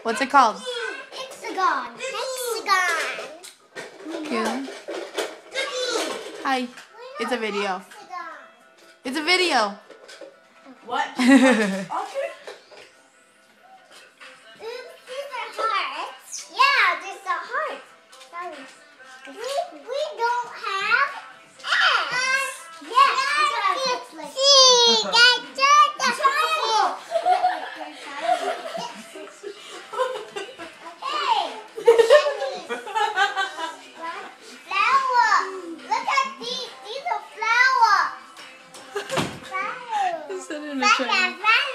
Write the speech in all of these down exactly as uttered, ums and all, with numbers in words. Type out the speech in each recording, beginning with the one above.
What's it called? Hexagon. Hexagon. Yeah. Hi. It's a video. It's a video. What? Oops, these are hearts. Yeah, these are hearts. Sorry. We, we don't have eggs. Yeah, we don't have eggs like See, that's the triangle. Okay. Flower. Look at these. These are flowers. Flowers. Is that in a triangle?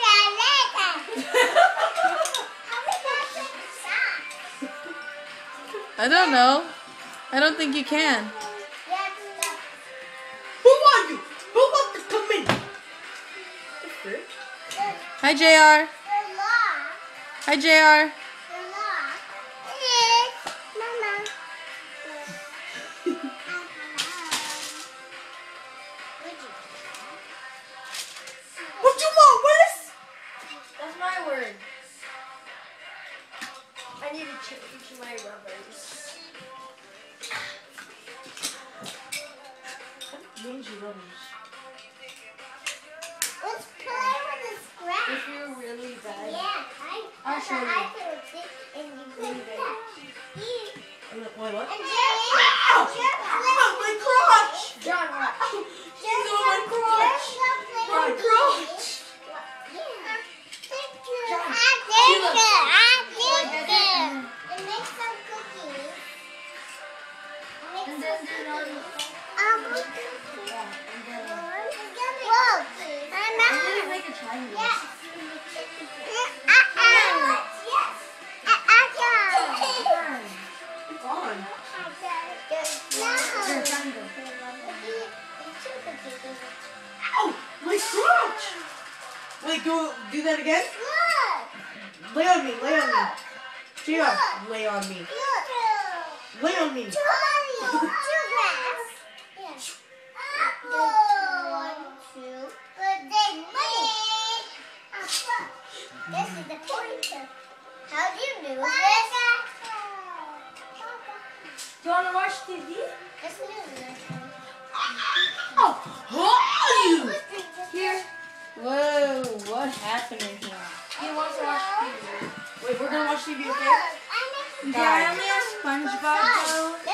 I don't know. I don't think you can. Who are you? Who wants to come in? Hi, J R. Hi, J R. What you want, Willis? That's my word. I need to change my rubbers. Change your rubbers. Let's play with the scratch. If you're really bad. Yeah, I, I'll show you. I feel sick and you feel that. Wait, what? And Jerry, Ow! Jerry, Ow, my crotch! John, what? She's on my crotch! My crotch! Yeah. Thank you. John, I did look. it. I Oh, I did got it. it. And make some cookies. And Make then some do another cookies. Um, Yeah, and then... Whoa. I'm I'm gonna not. make a triangle. Yes. Uh-uh. Yes. Uh-uh. It's on. No. Your triangle. Look. Ow! My crotch! Wait, do, do that again? Lay on me, lay on me. Gia, lay on me. Look. Lay on me. Two grass. Yes. One, two. But then money. This is the pointer. How do you do this? Do you want to watch T V? Let's do this. Oh, who are you? Here. Whoa, what's happening here? He wants to watch T V. Wait, we're gonna watch T V, okay? Look, I make Do I only have SpongeBob though? This